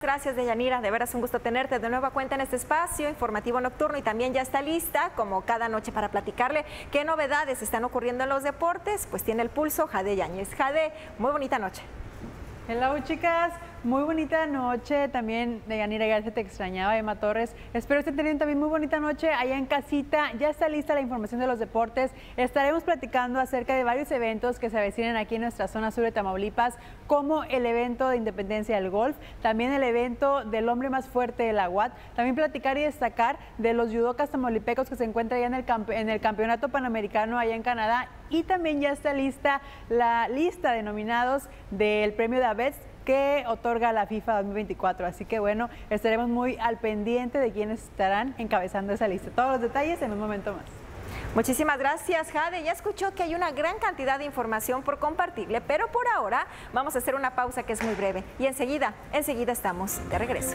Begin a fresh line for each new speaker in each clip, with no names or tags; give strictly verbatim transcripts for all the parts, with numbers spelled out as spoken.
gracias, Deyanira. De veras un gusto tenerte de nueva cuenta en este espacio informativo nocturno y también ya está lista, como cada noche, para platicarle qué novedades están ocurriendo en los deportes. Pues tiene el pulso Jade Yáñez. Jade, muy bonita noche.
Hello, chicas. Muy bonita noche. También, Deyanira García, te extrañaba. Emma Torres. Espero estén teniendo también muy bonita noche allá en casita. Ya está lista la información de los deportes. Estaremos platicando acerca de varios eventos que se avecinan aquí en nuestra zona sur de Tamaulipas, como el evento de independencia del golf, también el evento del hombre más fuerte de la U A T. También platicar y destacar de los judocas tamaulipecos que se encuentran ya en el, campe en el campeonato panamericano allá en Canadá. Y también ya está lista la lista de nominados del premio de ABETS que otorga la FIFA dos mil veinticuatro. Así que bueno, estaremos muy al pendiente de quienes estarán encabezando esa lista. Todos los detalles en un momento más.
Muchísimas gracias, Jade. Ya escuchó que hay una gran cantidad de información por compartirle, pero por ahora vamos a hacer una pausa que es muy breve. Y enseguida, enseguida estamos de regreso.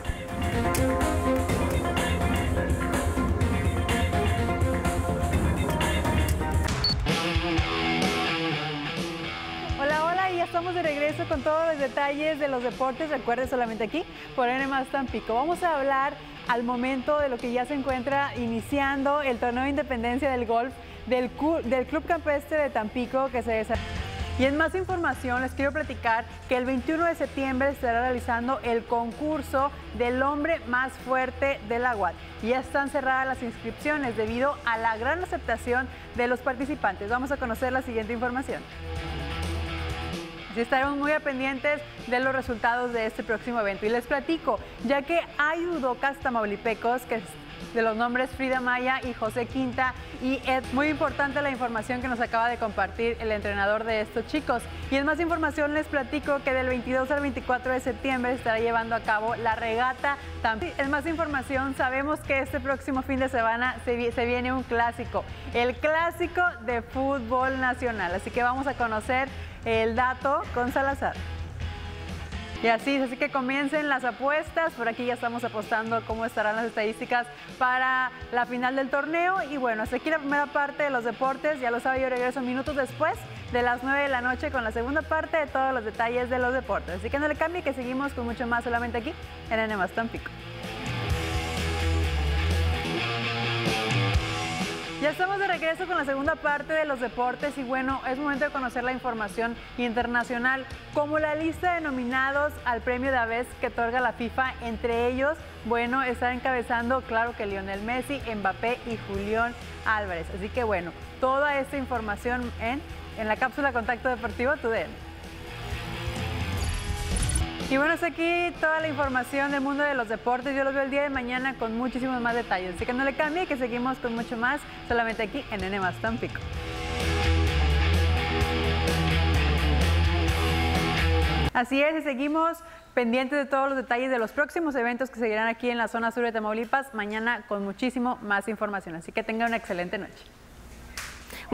Estamos de regreso con todos los detalles de los deportes. Recuerde, solamente aquí por N más Tampico. Vamos a hablar al momento de lo que ya se encuentra iniciando el torneo de independencia del golf del, del Club Campestre de Tampico, que se desarrolla. Y en más información les quiero platicar que el veintiuno de septiembre se estará realizando el concurso del hombre más fuerte de la U A T. Y ya están cerradas las inscripciones debido a la gran aceptación de los participantes. Vamos a conocer la siguiente información. Estaremos muy pendientes de los resultados de este próximo evento. Y les platico, ya que hay judocas tamaulipecos, que de los nombres Frida Maya y José Quinta, y es muy importante la información que nos acaba de compartir el entrenador de estos chicos. Y en más información les platico que del veintidós al veinticuatro de septiembre estará llevando a cabo la regata Tampico. En más información, sabemos que este próximo fin de semana se, se viene un clásico, el clásico de fútbol nacional. Así que vamos a conocer el dato con Salazar. Y así, así que comiencen las apuestas. Por aquí ya estamos apostando cómo estarán las estadísticas para la final del torneo. Y bueno, hasta aquí la primera parte de los deportes. Ya lo sabe, yo regreso minutos después de las nueve de la noche con la segunda parte de todos los detalles de los deportes. Así que no le cambie, que seguimos con mucho más solamente aquí en N más Tampico. Ya estamos de regreso con la segunda parte de los deportes y bueno, es momento de conocer la información internacional, como la lista de nominados al premio de ABETS que otorga la FIFA. Entre ellos, bueno, está encabezando, claro, que Lionel Messi, Mbappé y Julián Álvarez. Así que bueno, toda esta información en, en la cápsula Contacto Deportivo T U D N. Y bueno, hasta aquí toda la información del mundo de los deportes. Yo los veo el día de mañana con muchísimos más detalles. Así que no le cambie, que seguimos con mucho más solamente aquí en N más Tampico. Así es, y seguimos pendientes de todos los detalles de los próximos eventos que seguirán aquí en la zona sur de Tamaulipas. Mañana con muchísimo más información. Así que tengan una excelente noche.